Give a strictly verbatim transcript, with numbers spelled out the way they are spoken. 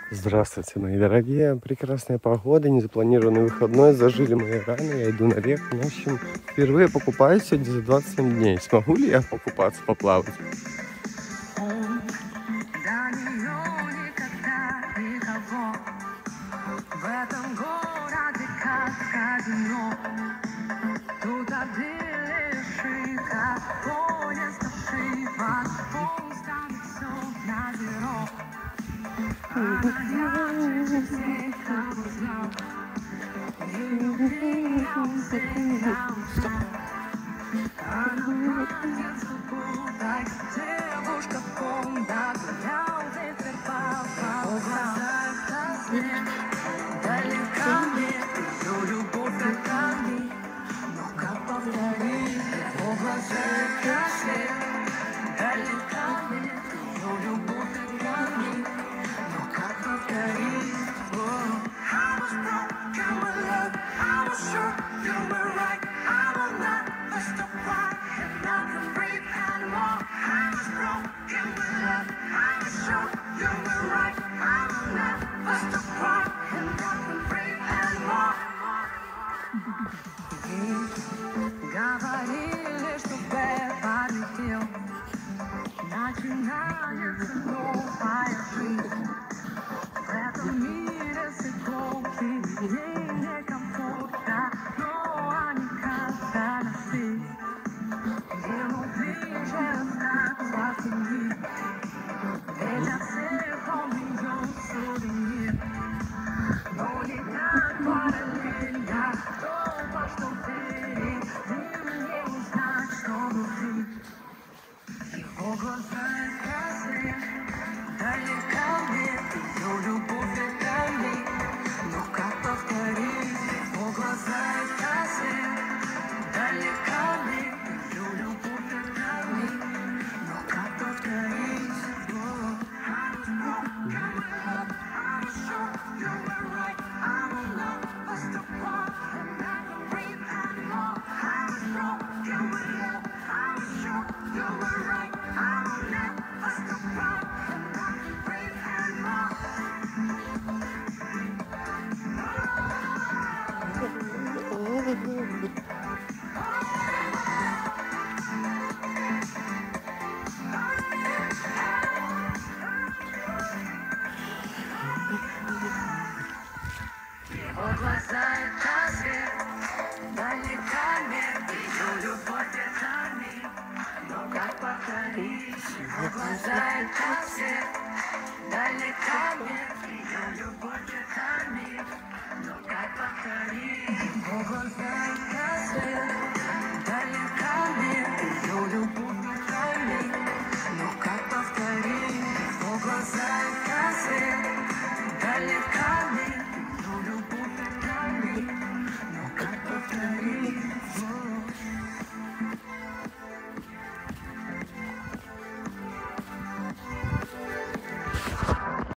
Здравствуйте, мои дорогие. Прекрасная погода, незапланированный выходной. Зажили мои раны, я иду на реку. В общем, впервые покупаюсь сегодня за двадцать семь дней. Смогу ли я покупаться, поплавать? Говорили, что Пеппа летел, начинается новая жизнь. В этом мире сыгрушки, ей некомфортно, но они как-то нашли. Ему ближе остаться семьи, ведь от всех он ее сувенир. Но не так параллельно, то, что ты его глаза красные, далеко нет, ее любовь это миг. Но как повторить, его глаза красные, далеко нет, ее любовь это миг. Но как повторить, его глаза красные.